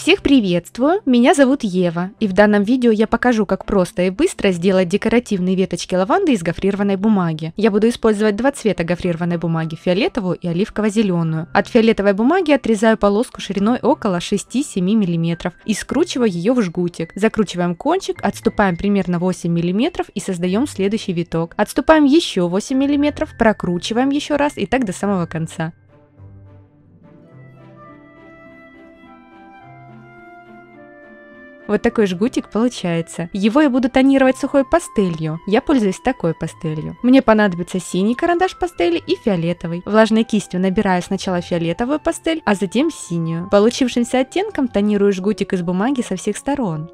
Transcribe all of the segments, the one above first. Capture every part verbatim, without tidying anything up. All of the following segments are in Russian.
Всех приветствую, меня зовут Ева, и в данном видео я покажу, как просто и быстро сделать декоративные веточки лаванды из гофрированной бумаги. Я буду использовать два цвета гофрированной бумаги, фиолетовую и оливково-зеленую. От фиолетовой бумаги отрезаю полоску шириной около шести-семи миллиметров и скручиваю ее в жгутик. Закручиваем кончик, отступаем примерно восемь миллиметров и создаем следующий виток. Отступаем еще восемь миллиметров, прокручиваем еще раз и так до самого конца. Вот такой жгутик получается. Его я буду тонировать сухой пастелью. Я пользуюсь такой пастелью. Мне понадобится синий карандаш пастели и фиолетовый. Влажной кистью набираю сначала фиолетовую пастель, а затем синюю. Получившимся оттенком тонирую жгутик из бумаги со всех сторон.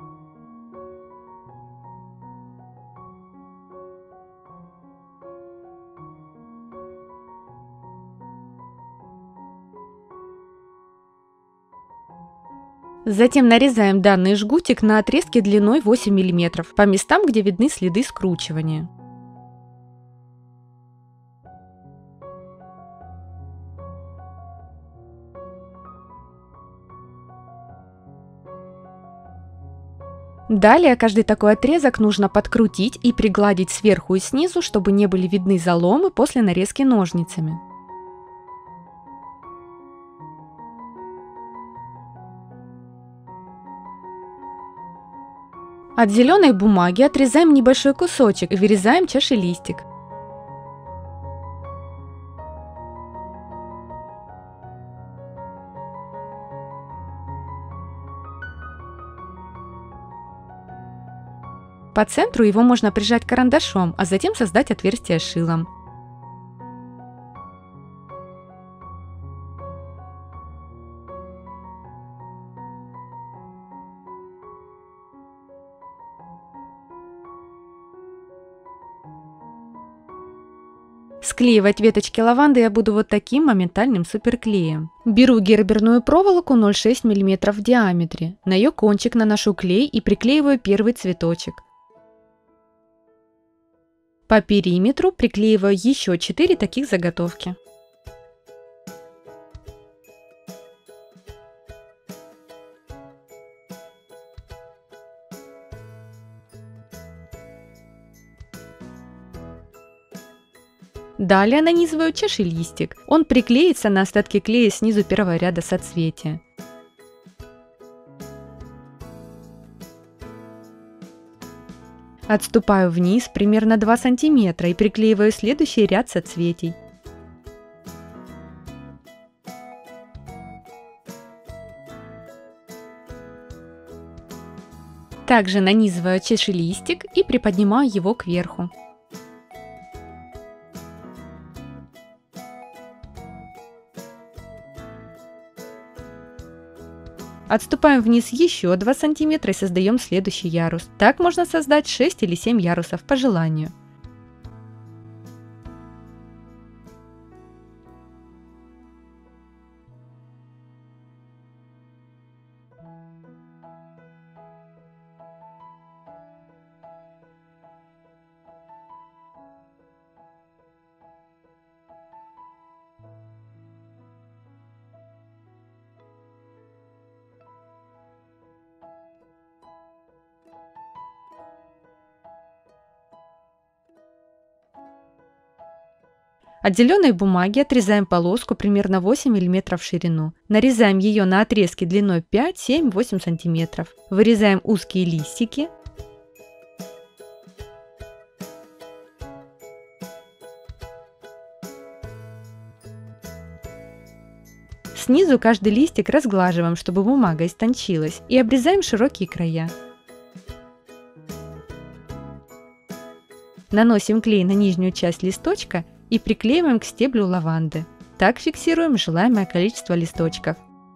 Затем нарезаем данный жгутик на отрезки длиной восемь миллиметров по местам, где видны следы скручивания. Далее каждый такой отрезок нужно подкрутить и пригладить сверху и снизу, чтобы не были видны заломы после нарезки ножницами. От зеленой бумаги отрезаем небольшой кусочек и вырезаем чашелистик. По центру его можно прижать карандашом, а затем создать отверстие шилом. Склеивать веточки лаванды я буду вот таким моментальным суперклеем. Беру герберную проволоку ноль целых шесть десятых миллиметра в диаметре. На ее кончик наношу клей и приклеиваю первый цветочек. По периметру приклеиваю еще четыре таких заготовки. Далее нанизываю чашелистик. Он приклеится на остатки клея снизу первого ряда соцветия. Отступаю вниз примерно два сантиметра и приклеиваю следующий ряд соцветий. Также нанизываю чашелистик и приподнимаю его кверху. Отступаем вниз еще два сантиметра и создаем следующий ярус. Так можно создать шесть или семь ярусов по желанию. От зеленой бумаги отрезаем полоску примерно восемь миллиметров в ширину. Нарезаем ее на отрезки длиной пять, семь, восемь сантиметров. Вырезаем узкие листики. Снизу каждый листик разглаживаем, чтобы бумага истончилась, и обрезаем широкие края. Наносим клей на нижнюю часть листочка и приклеиваем к стеблю лаванды. Так фиксируем желаемое количество листочков.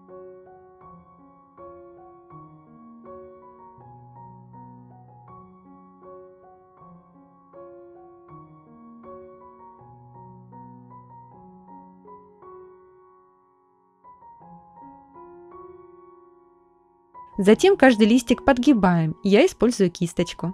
Затем каждый листик подгибаем. Я использую кисточку.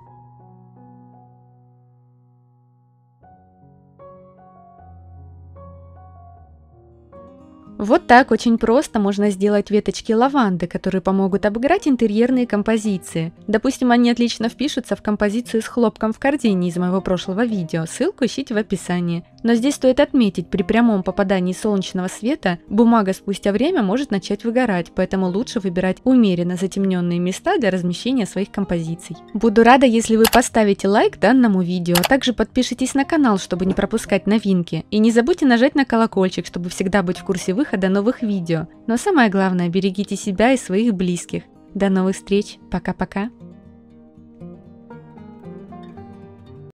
Вот так очень просто можно сделать веточки лаванды, которые помогут обыграть интерьерные композиции. Допустим, они отлично впишутся в композицию с хлопком в корзине из моего прошлого видео, ссылку ищите в описании. Но здесь стоит отметить, при прямом попадании солнечного света бумага спустя время может начать выгорать, поэтому лучше выбирать умеренно затемненные места для размещения своих композиций. Буду рада, если вы поставите лайк данному видео, а также подпишитесь на канал, чтобы не пропускать новинки. И не забудьте нажать на колокольчик, чтобы всегда быть в курсе выхода новых видео. Но самое главное, берегите себя и своих близких. До новых встреч, пока-пока!